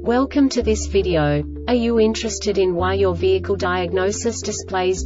Welcome to this video. Are you interested in why your vehicle diagnosis displays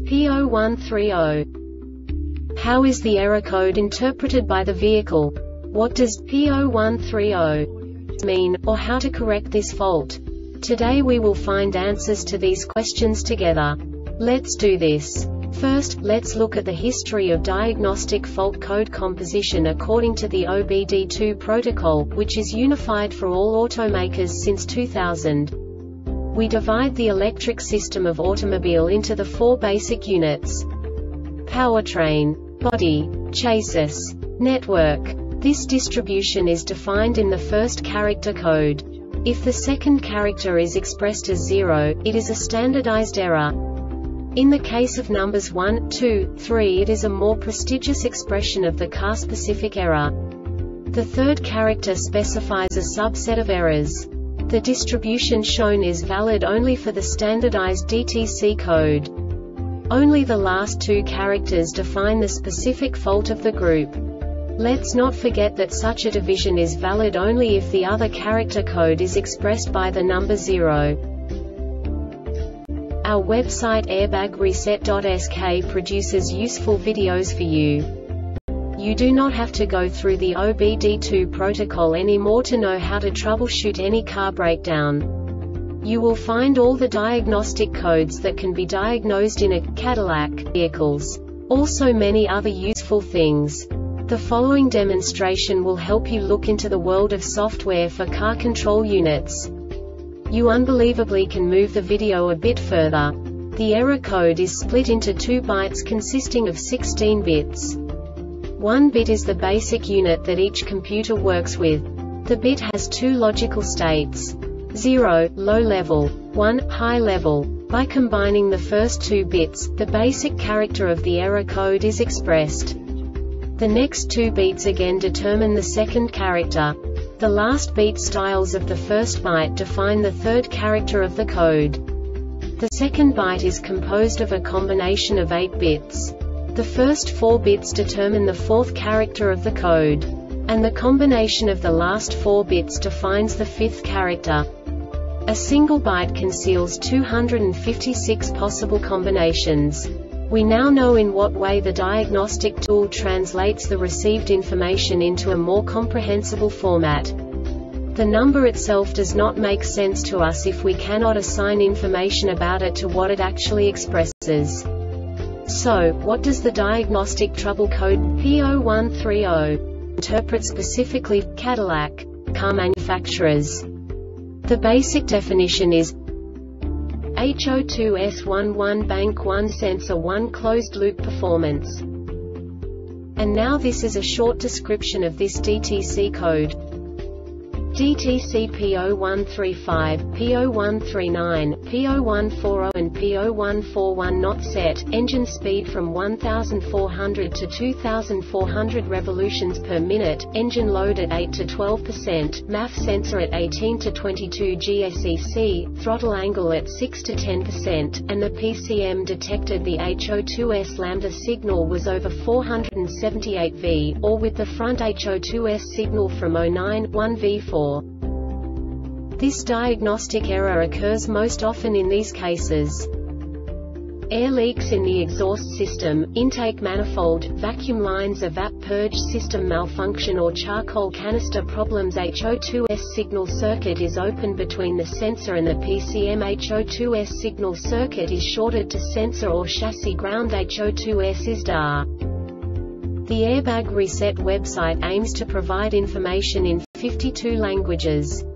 P0130? How is the error code interpreted by the vehicle? What does P0130 mean, or how to correct this fault? Today we will find answers to these questions together. Let's do this. First, let's look at the history of diagnostic fault code composition according to the OBD2 protocol, which is unified for all automakers since 2000. We divide the electric system of automobile into the four basic units: powertrain, body, chassis, network. This distribution is defined in the first character code. If the second character is expressed as 0, it is a standardized error. In the case of numbers 1, 2, 3, it is a more prestigious expression of the car-specific error. The third character specifies a subset of errors. The distribution shown is valid only for the standardized DTC code. Only the last two characters define the specific fault of the group. Let's not forget that such a division is valid only if the other character code is expressed by the number 0. Our website airbagreset.sk produces useful videos for you. You do not have to go through the OBD2 protocol anymore to know how to troubleshoot any car breakdown. You will find all the diagnostic codes that can be diagnosed in a Cadillac vehicles. Also many other useful things. The following demonstration will help you look into the world of software for car control units. You unbelievably can move the video a bit further. The error code is split into 2 bytes consisting of 16 bits. 1 bit is the basic unit that each computer works with. The bit has 2 logical states: 0, low level, 1, high level. By combining the first 2 bits, the basic character of the error code is expressed. The next 2 beats again determine the second character. The last beat styles of the first byte define the third character of the code. The second byte is composed of a combination of 8 bits. The first 4 bits determine the fourth character of the code. And the combination of the last 4 bits defines the fifth character. A single byte conceals 256 possible combinations. We now know in what way the diagnostic tool translates the received information into a more comprehensible format. The number itself does not make sense to us if we cannot assign information about it to what it actually expresses. So, what does the diagnostic trouble code P0130 interpret specifically for Cadillac car manufacturers? The basic definition is HO2S11 Bank 1 Sensor 1 Closed Loop Performance. And now this is a short description of this DTC code. DTC P0135, P0139, P0140 and P0141 not set, engine speed from 1400 to 2400 revolutions per minute, engine load at 8 to 12%, MAF sensor at 18 to 22 GSEC, throttle angle at 6 to 10%, and the PCM detected the HO2S lambda signal was over 478 V, or with the front HO2S signal from 09.1 V4. This diagnostic error occurs most often in these cases: air leaks in the exhaust system, intake manifold, vacuum lines, evap purge system malfunction or charcoal canister problems. HO2S signal circuit is open between the sensor and the PCM. HO2S signal circuit is shorted to sensor or chassis ground. HO2S is DAR. The Airbag Reset website aims to provide information in 52 languages.